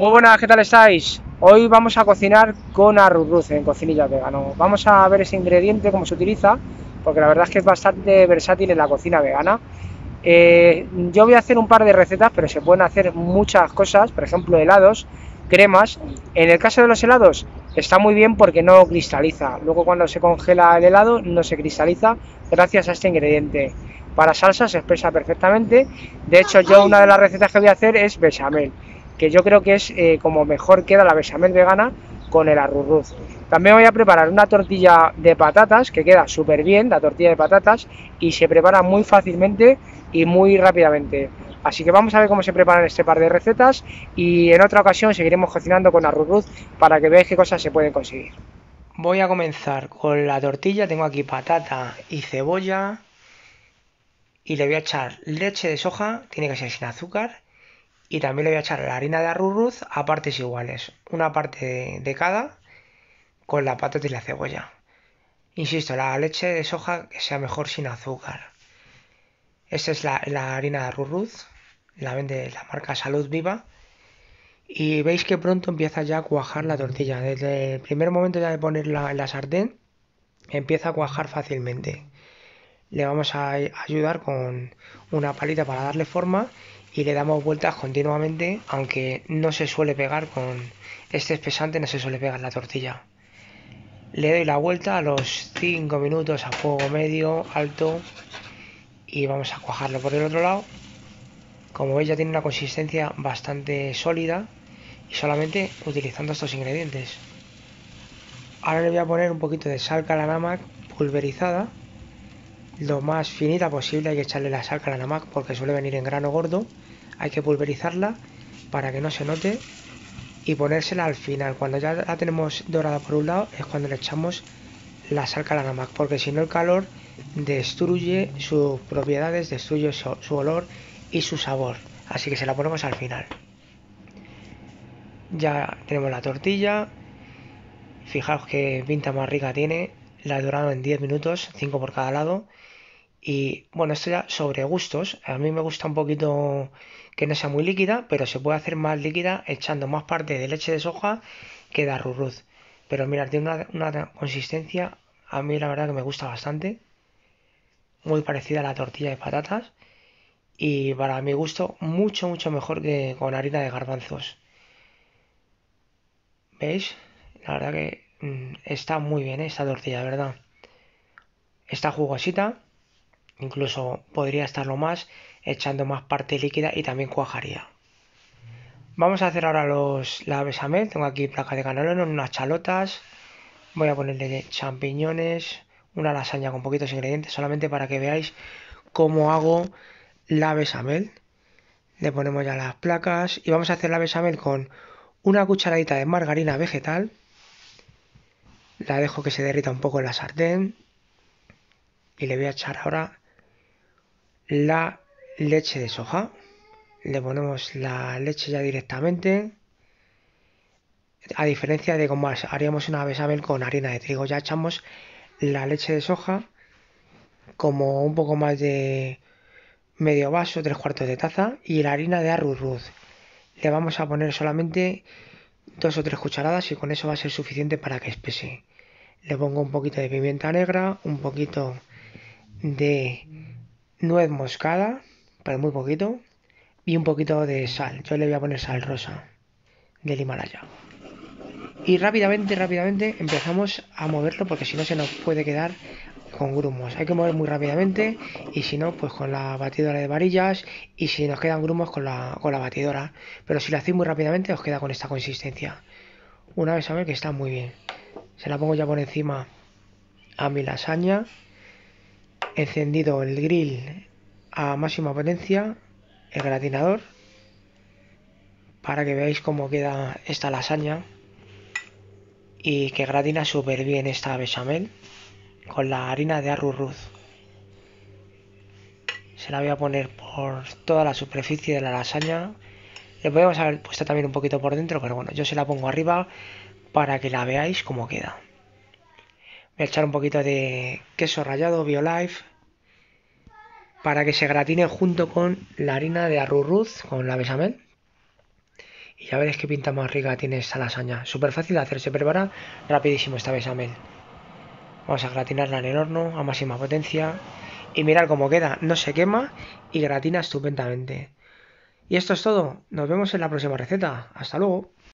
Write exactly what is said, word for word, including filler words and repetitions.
Muy buenas, ¿qué tal estáis? Hoy vamos a cocinar con arroz en Cocinilla Vegano. Vamos a ver ese ingrediente, cómo se utiliza, porque la verdad es que es bastante versátil en la cocina vegana. Eh, yo voy a hacer un par de recetas, pero se pueden hacer muchas cosas, por ejemplo, helados, cremas. En el caso de los helados está muy bien porque no cristaliza. Luego cuando se congela el helado no se cristaliza gracias a este ingrediente. Para salsa se expresa perfectamente. De hecho, yo una de las recetas que voy a hacer es bechamel, que yo creo que es eh, como mejor queda la bechamel vegana con el arroz. También voy a preparar una tortilla de patatas que queda súper bien, la tortilla de patatas, y se prepara muy fácilmente y muy rápidamente. Así que vamos a ver cómo se preparan este par de recetas y en otra ocasión seguiremos cocinando con arroz para que veáis qué cosas se pueden conseguir. Voy a comenzar con la tortilla, tengo aquí patata y cebolla y le voy a echar leche de soja, tiene que ser sin azúcar, y también le voy a echar la harina de arroz a partes iguales, una parte de, de cada con la patata y la cebolla. Insisto, la leche de soja que sea mejor sin azúcar. Esta es la, la harina de arroz, la vende la marca Salud Viva. Y veis que pronto empieza ya a cuajar la tortilla. Desde el primer momento ya de ponerla en la sartén, empieza a cuajar fácilmente. Le vamos a ayudar con una palita para darle forma y le damos vueltas continuamente, aunque no se suele pegar con este espesante, no se suele pegar la tortilla. Le doy la vuelta a los cinco minutos a fuego medio, alto, y vamos a cuajarlo por el otro lado. Como veis ya tiene una consistencia bastante sólida y solamente utilizando estos ingredientes. Ahora le voy a poner un poquito de sal calanamac pulverizada, lo más finita posible. Hay que echarle la sal calanamac porque suele venir en grano gordo, hay que pulverizarla para que no se note y ponérsela al final. Cuando ya la tenemos dorada por un lado es cuando le echamos la sal calanamac, porque si no el calor destruye sus propiedades, destruye su, su olor y su sabor, así que se la ponemos al final. Ya tenemos la tortilla, fijaos que pinta más rica tiene, la he dorado en diez minutos, cinco por cada lado. Y bueno, esto ya sobre gustos, a mí me gusta un poquito que no sea muy líquida, pero se puede hacer más líquida echando más parte de leche de soja que de arroz. Pero mirad, tiene una, una consistencia, a mí la verdad que me gusta bastante, muy parecida a la tortilla de patatas y para mi gusto mucho mucho mejor que con harina de garbanzos. ¿Veis? La verdad que mmm, está muy bien, ¿eh? Esta tortilla, de verdad. Está jugosita, incluso podría estarlo más, echando más parte líquida y también cuajaría. Vamos a hacer ahora los, la bechamel. Tengo aquí placas de canelón, unas chalotas. Voy a ponerle champiñones, una lasaña con poquitos ingredientes, solamente para que veáis cómo hago la bechamel. Le ponemos ya las placas y vamos a hacer la bechamel con una cucharadita de margarina vegetal. La dejo que se derrita un poco en la sartén y le voy a echar ahora la leche de soja. Le ponemos la leche ya directamente, a diferencia de como haríamos una bechamel con harina de trigo. Ya echamos la leche de soja, como un poco más de medio vaso, tres cuartos de taza, y la harina de arroz. Le vamos a poner solamente dos o tres cucharadas y con eso va a ser suficiente para que espese. Le pongo un poquito de pimienta negra, un poquito de nuez moscada, pero muy poquito, y un poquito de sal. Yo le voy a poner sal rosa del Himalaya. Y rápidamente, rápidamente empezamos a moverlo porque si no se nos puede quedar con grumos. Hay que mover muy rápidamente y si no, pues con la batidora de varillas, y si nos quedan grumos con la, con la batidora. Pero si lo hacéis muy rápidamente os queda con esta consistencia. Una vez a ver que está muy bien. Se la pongo ya por encima a mi lasaña. Encendido el grill a máxima potencia, el gratinador, para que veáis cómo queda esta lasaña y que gratina súper bien esta bechamel con la harina de arroz. Se la voy a poner por toda la superficie de la lasaña. Le podemos haber puesto también un poquito por dentro, pero bueno, yo se la pongo arriba para que la veáis cómo queda. Voy a echar un poquito de queso rallado BioLife para que se gratine junto con la harina de arroz, con la bechamel. Y ya veréis qué pinta más rica tiene esta lasaña. Súper fácil de hacer, se prepara rapidísimo esta bechamel. Vamos a gratinarla en el horno a máxima potencia. Y mirad cómo queda, no se quema y gratina estupendamente. Y esto es todo, nos vemos en la próxima receta. Hasta luego.